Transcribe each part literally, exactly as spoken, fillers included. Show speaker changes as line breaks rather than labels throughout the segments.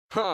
Huh.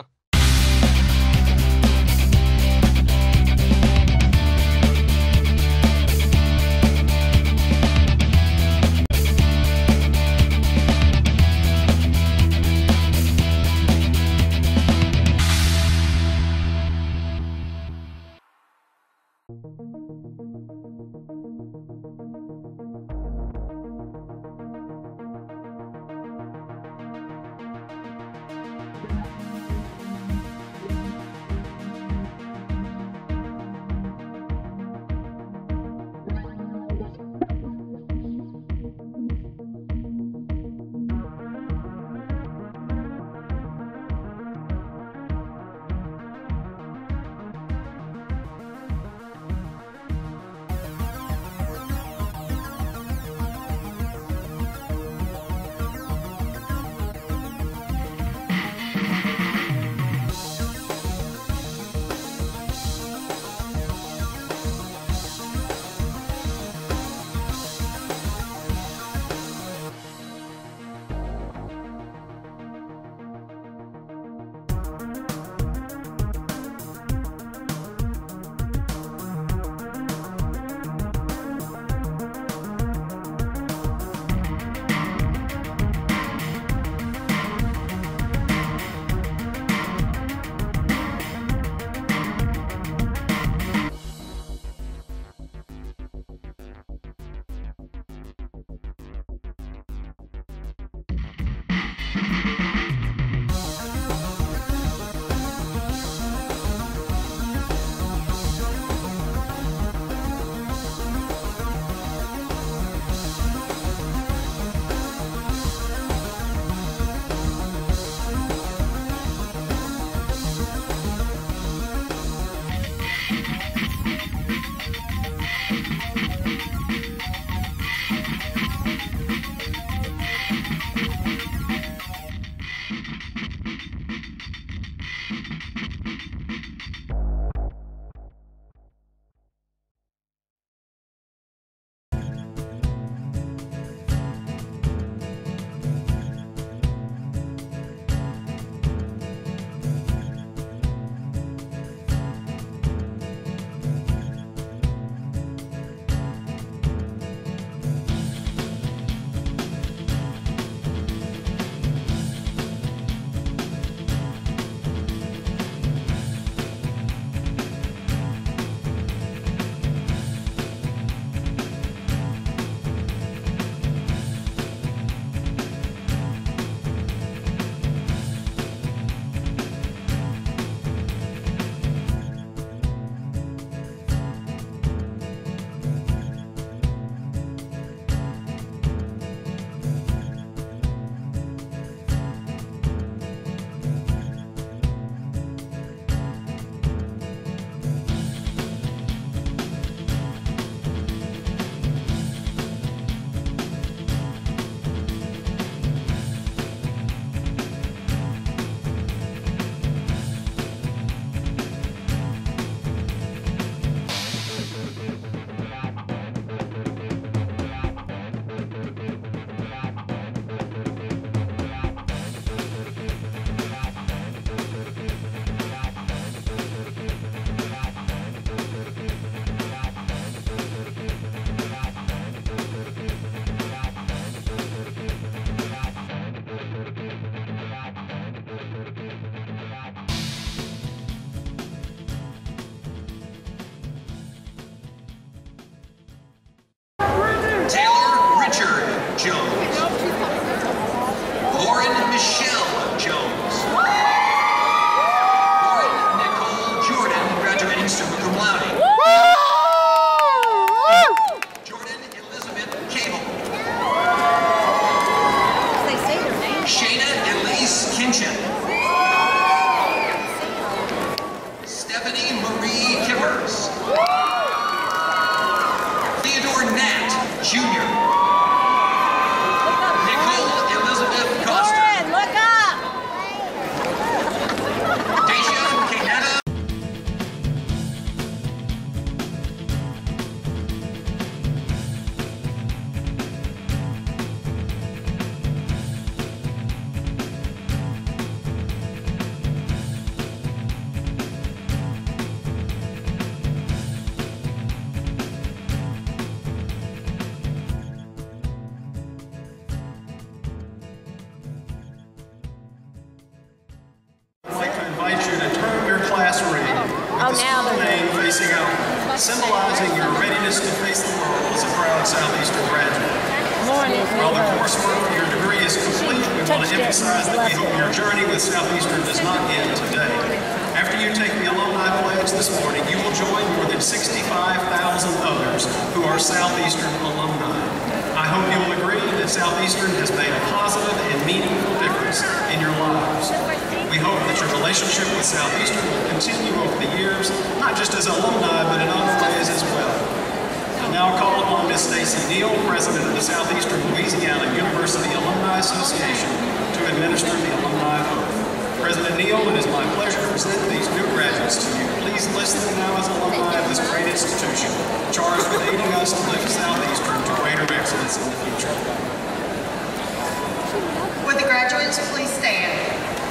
symbolizing your readiness to face the world as a proud Southeastern graduate. While the coursework for your degree is complete, we want to emphasize that we hope your journey with Southeastern does not end today. After you take the alumni pledge this morning, you will join more than sixty-five thousand others who are Southeastern alumni. I hope you will agree that Southeastern has made a positive and meaningful difference in your lives. We hope that your relationship with Southeastern will continue over the years, not just as alumni, but in other ways as well. I now call upon Miz Stacy Neal, President of the Southeastern Louisiana University Alumni Association, to administer the alumni oath. President Neal, it is my pleasure to present these new graduates to you. Please list them now as alumni of this great institution, charged with aiding us to lift Southeastern to greater excellence in the future.
Would the graduates please stand?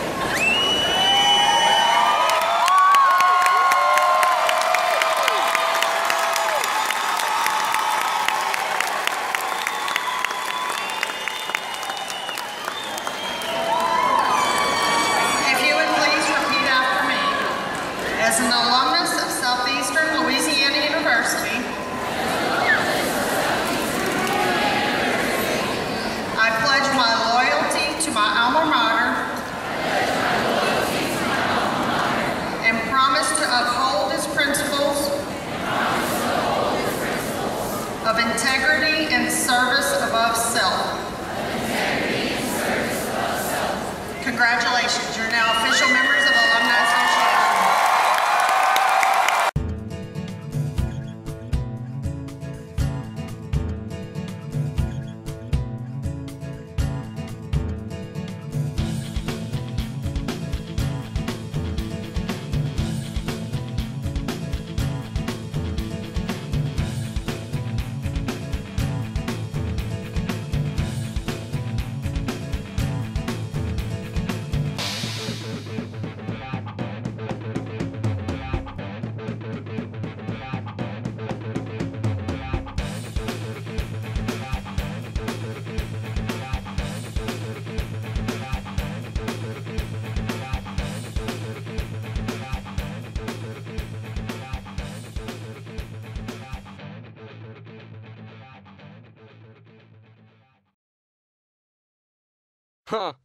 As an alumnus of Southeastern Louisiana University, I pledge my loyalty to my alma mater and promise to uphold its principles of integrity and service above self. Congratulations, you're now official members of the Alumni Association.
Huh.